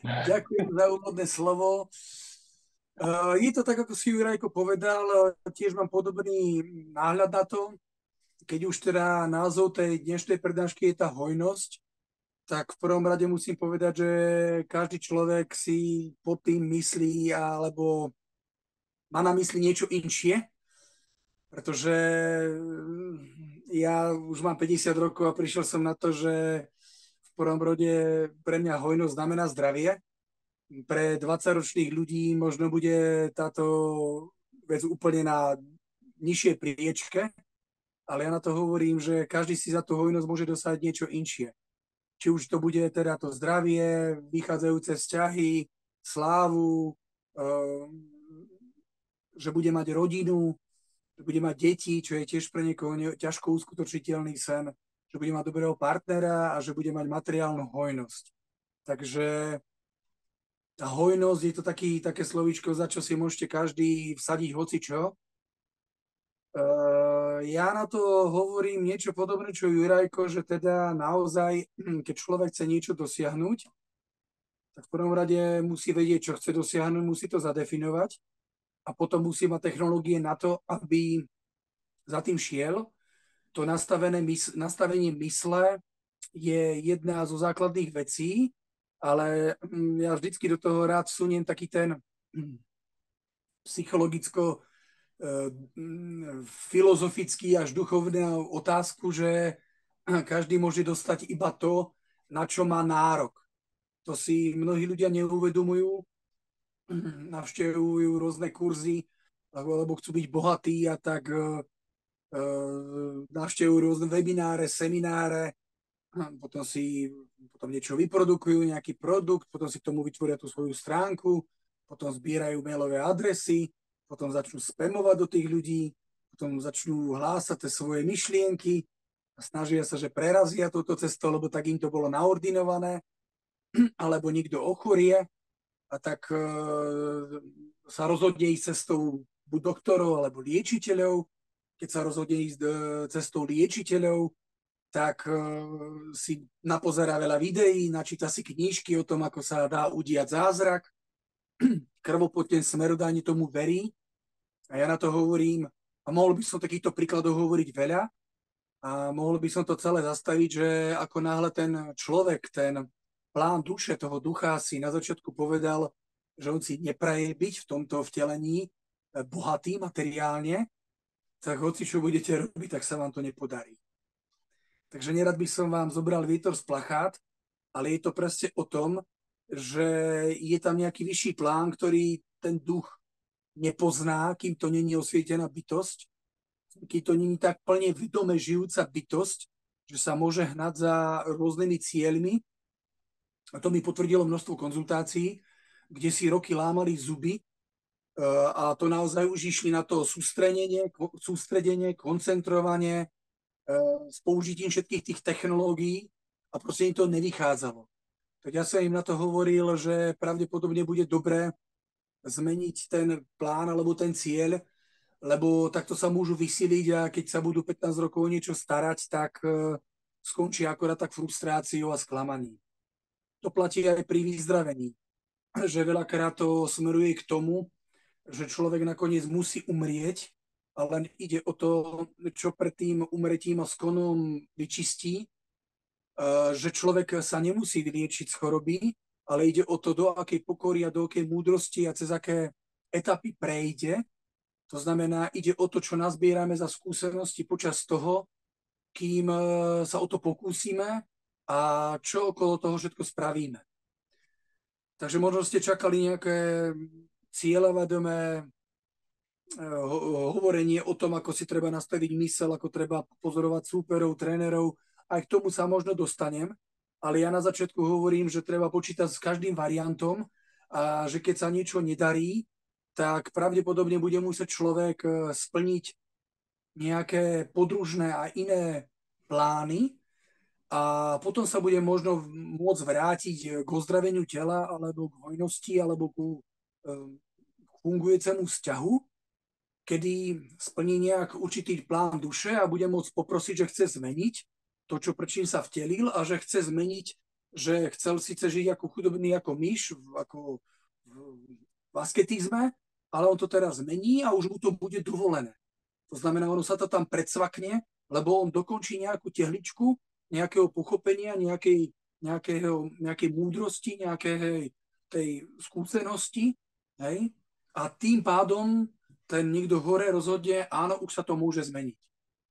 Ďakujem za úvodné slovo. Je to tak, ako si Jurajko povedal, tiež mám podobný náhľad na to. Keď už teda názov tej dnešnej prednášky je tá hojnosť, tak v prvom rade musím povedať, že každý človek si pod tým myslí alebo má na mysli niečo inšie, pretože ja už mám 50 rokov a prišiel som na to, že v prvom rode pre mňa hojnosť znamená zdravie. Pre 20-ročných ľudí možno bude táto vec úplne na nižšej priečke, ale ja na to hovorím, že každý si za tú hojnosť môže dosať niečo inšie. Či už to bude teda to zdravie, vychádzajúce vzťahy, slávu, že bude mať rodinu, že bude mať deti, čo je tiež pre niekoho ťažko uskutočniteľný sen, že bude mať dobrého partnera a že bude mať materiálnu hojnosť. Takže tá hojnosť je to také slovíčko, za čo si môžete každý vsadiť hocičo. Ja na to hovorím niečo podobné, čo Jurajko, že teda naozaj, keď človek chce niečo dosiahnuť, tak v prvom rade musí vedieť, čo chce dosiahnuť, musí to zadefinovať a potom musí mať technológie na to, aby za tým šiel. To nastavenie mysle je jedna zo základných vecí, ale ja vždycky do toho rád vsuniem taký ten psychologicko filozofický až duchovnú otázku, že každý môže dostať iba to, na čo má nárok. To si mnohí ľudia neuvedomujú, navštevujú rôzne kurzy, lebo chcú byť bohatí a tak navštevujú rôzne webináre, semináre, potom niečo vyprodukujú, nejaký produkt, potom si k tomu vytvoria tú svoju stránku, potom zbierajú mailové adresy, potom začnú spamovať do tých ľudí, potom začnú hlásať tie svoje myšlienky a snažia sa, že prerazia túto cestu, lebo tak im to bolo naordinované, alebo niekto ochorie a tak sa rozhodne ísť cestou buď doktorov alebo liečiteľov. Keď sa rozhodne ísť cestou liečiteľov, tak si napozerá veľa videí, načíta si knížky o tom, ako sa dá udiať zázrak, krvopotne smerodajne tomu verí. A ja na to hovorím, a mohol by som takýchto príkladov hovoriť veľa, a mohol by som to celé zastaviť, že ako náhle ten človek, ten plán duše, toho ducha si na začiatku povedal, že on si nepraje byť v tomto vtelení bohatý materiálne, tak hoci čo budete robiť, tak sa vám to nepodarí. Takže nerad by som vám zobral vietor z plachát, ale je to presne o tom, že je tam nejaký vyšší plán, ktorý ten duch nepozná, kým to není osvietená bytosť, kým to není tak plne vedome žijúca bytosť, že sa môže hnať za rôznymi cieľmi. A to mi potvrdilo množstvo konzultácií, kde si roky lámali zuby a to naozaj už išli na to sústredenie, koncentrovanie s použitím všetkých tých technológií a proste im to nevychádzalo. Tak ja som im na to hovoril, že pravdepodobne bude dobré zmeniť ten plán alebo ten cieľ, lebo takto sa môžu vysiliť a keď sa budú 15 rokov o niečo starať, tak skončí akorát tak frustráciou a sklamaním. To platí aj pri vyzdravení, že veľakrát to smeruje k tomu, že človek nakoniec musí umrieť, a len ide o to, čo pred tým umretím a skonom vyčistí, že človek sa nemusí vyliečiť z choroby, ale ide o to, do akej pokory a do akej múdrosti a cez aké etapy prejde. To znamená, ide o to, čo nazbierame za skúsenosti počas toho, kým sa o to pokúsime a čo okolo toho všetko spravíme. Takže možno ste čakali nejaké cieľavedomé hovorenie o tom, ako si treba nastaviť mysel, ako treba pozorovať súperov, trénerov. Aj k tomu sa možno dostanem, ale ja na začiatku hovorím, že treba počítať s každým variantom a že keď sa niečo nedarí, tak pravdepodobne bude musieť človek splniť nejaké podružné a iné plány a potom sa bude možno môcť vrátiť k ozdraveniu tela alebo k hojnosti alebo ku fungujúcemu vzťahu, kedy splní nejak určitý plán duše a bude môcť poprosiť, že chce zmeniť to, čo prečím sa vtelil a že chce zmeniť že chcel síce žiť ako chudobný, ako myš, ako v asketizme, ale on to teraz zmení a už mu to bude dovolené. To znamená, ono sa to tam predsvakne, lebo on dokončí nejakú tehličku, nejakého pochopenia, nejakej múdrosti, nejakej tej skúsenosti, hej? A tým pádom ten niekto hore rozhodne, áno, už sa to môže zmeniť.